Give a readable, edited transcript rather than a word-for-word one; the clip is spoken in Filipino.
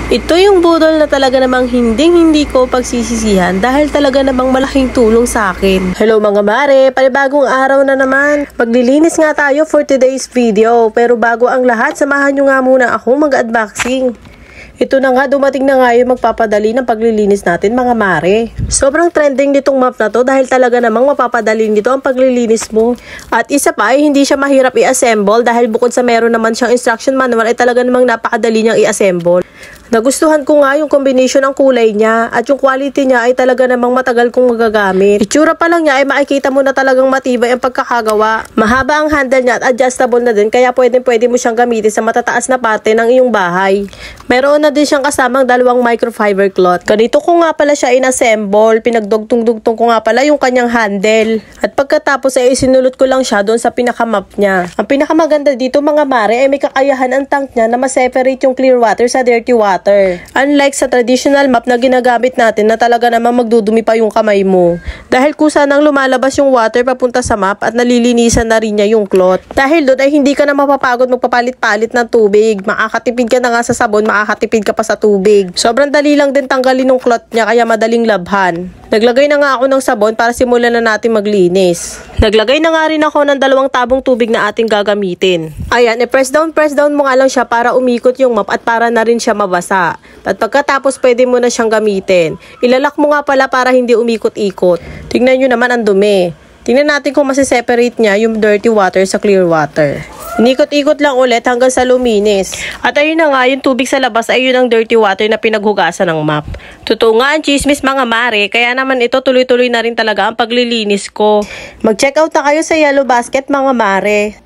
Ito yung budol na talaga namang hindi ko pagsisisihan dahil talaga namang malaking tulong sa akin. Hello mga mare, panibagong araw na naman. Maglilinis nga tayo for today's video. Pero bago ang lahat, samahan nyo nga muna ako mag-unboxing. Ito na nga, dumating na nga yung magpapadali ng paglilinis natin mga mare. Sobrang trending nitong map na to dahil talaga namang mapapadali nito ang paglilinis mo. At isa pa ay hindi siya mahirap i-assemble dahil bukod sa meron naman siyang instruction manual ay talaga namang napakadali niyang i-assemble. Nagustuhan ko nga yung combination ng kulay niya at yung quality niya ay talaga namang matagal kong magagamit. Itsura pa lang niya ay makikita mo na talagang matibay ang pagkakagawa. Mahaba ang handle niya at adjustable na din kaya pwede mo siyang gamitin sa matataas na parte ng iyong bahay. Meron na din siyang kasamang dalawang microfiber cloth. Ganito ko nga pala siya in-assemble. Pinagdugtong-dugtong ko nga pala yung kanyang handle. At pagkatapos ay isinulot ko lang siya doon sa pinakamap niya. Ang pinakamaganda dito mga mare ay may kakayahan ang tank niya na ma-separate yung clear water sa dirty water. Unlike sa traditional map na ginagamit natin na talaga namang magdudumi pa yung kamay mo. Dahil kusa nang lumalabas yung water papunta sa map at nalilinisan na rin niya yung cloth. Dahil doon ay hindi ka na mapapagod magpapalit-palit ng tubig. Makakatipid ka na nga sa sabon, makakatipid ka pa sa tubig. Sobrang dali lang din tanggalin yung cloth niya kaya madaling labhan. Naglagay na nga ako ng sabon para simulan na natin maglinis. Naglagay na nga rin ako ng 2 tabong tubig na ating gagamitin. Ayan, press down mo nga lang siya para umikot yung map at para na rin siya mabasa. At pagkatapos pwede mo na siyang gamitin. Ilalak mo nga pala para hindi umikot-ikot. Tingnan nyo naman ang dumi. Tingnan natin kung masiseparate niya yung dirty water sa clear water. Inikot-ikot lang ulit hanggang sa luminis. At ayun na nga, yung tubig sa labas ay yun ang dirty water na pinaghugasan ng map. Totoo nga ang chismis mga mare, kaya naman ito tuloy-tuloy na rin talaga ang paglilinis ko. Mag-check out na kayo sa Yellow Basket mga mare.